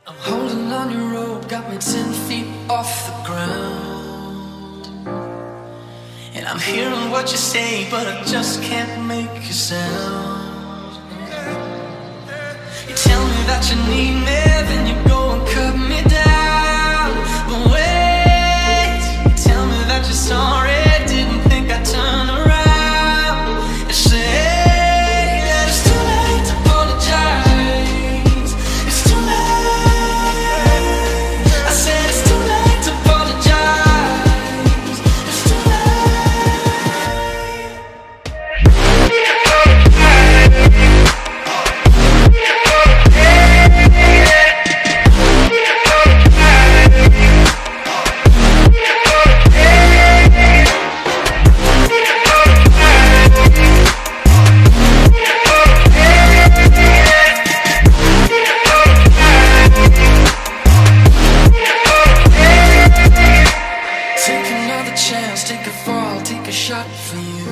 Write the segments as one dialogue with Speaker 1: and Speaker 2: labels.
Speaker 1: I'm holding on your rope, got me 10 feet off the ground. And I'm hearing what you say, but I just can't make a sound. You tell me that you need me, then you go and cut me down. But wait, you tell me that you're sorry, didn't think I'd turn around and say that it's too late to apologize. It's too late. I said it's too late to apologize. It's too take a fall, take a shot for you.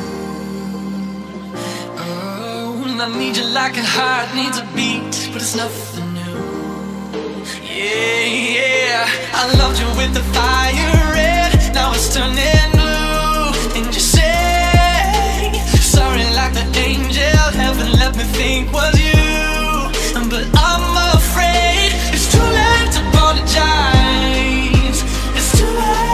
Speaker 1: Oh, and I need you like a heart needs a beat, but it's nothing new. Yeah, yeah, I loved you with the fire red, now it's turning blue. And you say sorry like the angel heaven let me think was you. But I'm afraid it's too late to apologize. It's too late.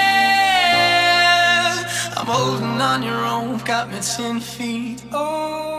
Speaker 1: I'm holding on your own, got me 10 feet. Oh.